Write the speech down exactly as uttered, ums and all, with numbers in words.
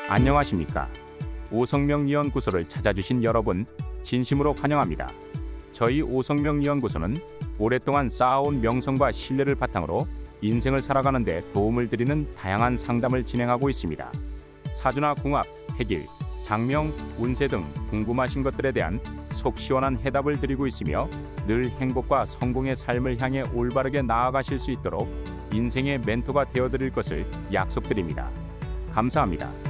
안녕하십니까. 오성명연구소를 찾아주신 여러분 진심으로 환영합니다. 저희 오성명연구소는 오랫동안 쌓아온 명성과 신뢰를 바탕으로 인생을 살아가는 데 도움을 드리는 다양한 상담을 진행하고 있습니다. 사주나 궁합, 해길, 장명, 운세 등 궁금하신 것들에 대한 속 시원한 해답을 드리고 있으며 늘 행복과 성공의 삶을 향해 올바르게 나아가실 수 있도록 인생의 멘토가 되어드릴 것을 약속드립니다. 감사합니다.